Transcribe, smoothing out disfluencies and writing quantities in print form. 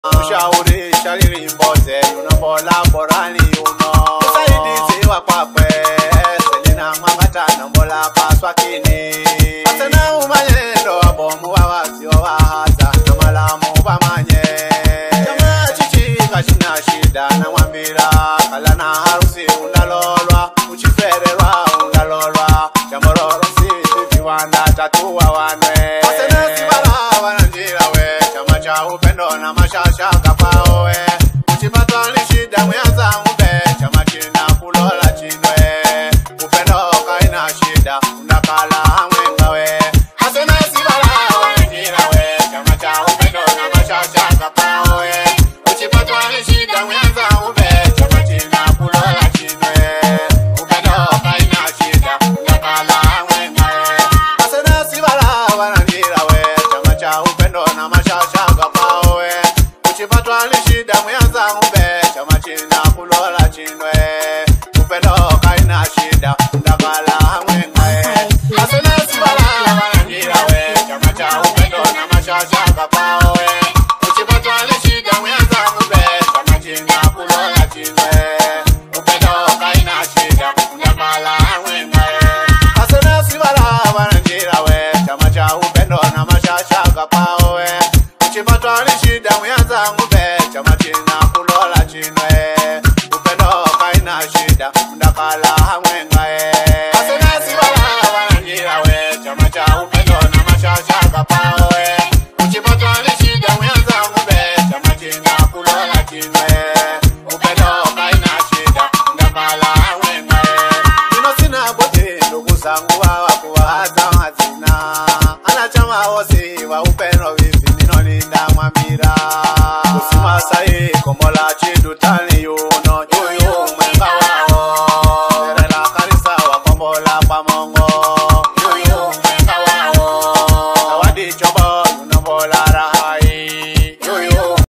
Ushauri shaliri mboze unabola borani uno Usaidi ziwa kwakwe Selina mwangata na mbola paswakini Asana umanyendo wabomu wawazi wawahaza Na malamu wamanye Kama chichi kashina shida na wambira Kalana harusi unalolwa Uchifererwa unalolwa Chamororo si viwanda tatuwa wanwe Asana sibala wananjira we Chama cha upendo na mashasha kapao we Uchipatwa ni shida mwiaza mbe Chama china kulola chinwe Upendo kaina shida unakala mwenga we Asana sibala wananjira we Chama cha upendo na mashasha kapao we Uchipatwa ni shida mwiaza mbe Chama china kulola chinwe Upendo kaina shida unakala mwenga we Asana sibala wananjira we Chama cha upendo na mashasha kapao we Uchipatwa ni shida mwiaza mbe Chama china kulola chinwe Upendo kaina shida unakala mwenga we Asana sibala wananjira we Chama cha upendo na mashasha kapao we Uchipatwa ni shida mwiaza mbe Chama china kulola chinwe Upendo kaina shida unakala mwenga we Asana sibala wananjira we Chama cha upendo na mashasha kapao we Uchipatwa ni shida mwiaza mbe Chama china kulola chinwe Upendo kaina shida unakala mwenga we Asana sibala wananjira we Chama cha upendo na mashasha kapao we Uchipatwa ni shida mwiaza mbe Chama china kulola chinwe Upendo kaina shida unakala mwenga we Ino sina bote ndugu zangu wakuwaza hazina Anachama wosi wa upendo vivi ninolinda mwambira Kusima sahi komola chidu tani yuno Yuyu mwenga wao Erela karisa wa kombola pa mongo Yuyu mwenga wao Zawadi chobo yunambola raha